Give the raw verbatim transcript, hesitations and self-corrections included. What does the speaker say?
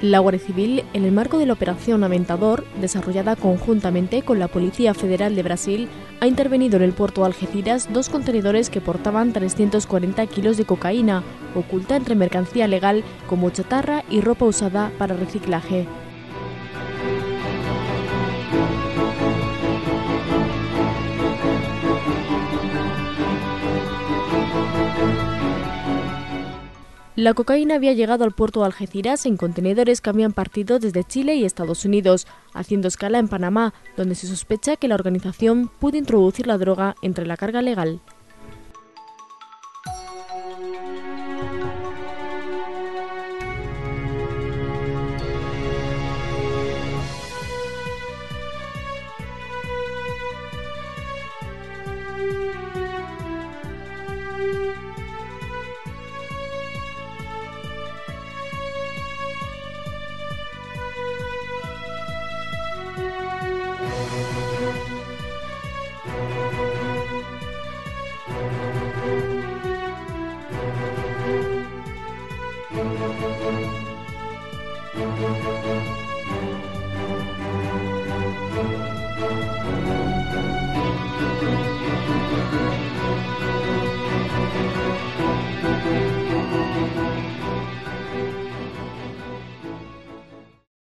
La Guardia Civil, en el marco de la Operación Aventador, desarrollada conjuntamente con la Policía Federal de Brasil, ha intervenido en el puerto de Algeciras dos contenedores que portaban trescientos cuarenta kilos de cocaína, oculta entre mercancía legal como chatarra y ropa usada para reciclaje. La cocaína había llegado al puerto de Algeciras en contenedores que habían partido desde Chile y Estados Unidos, haciendo escala en Panamá, donde se sospecha que la organización pudo introducir la droga entre la carga legal.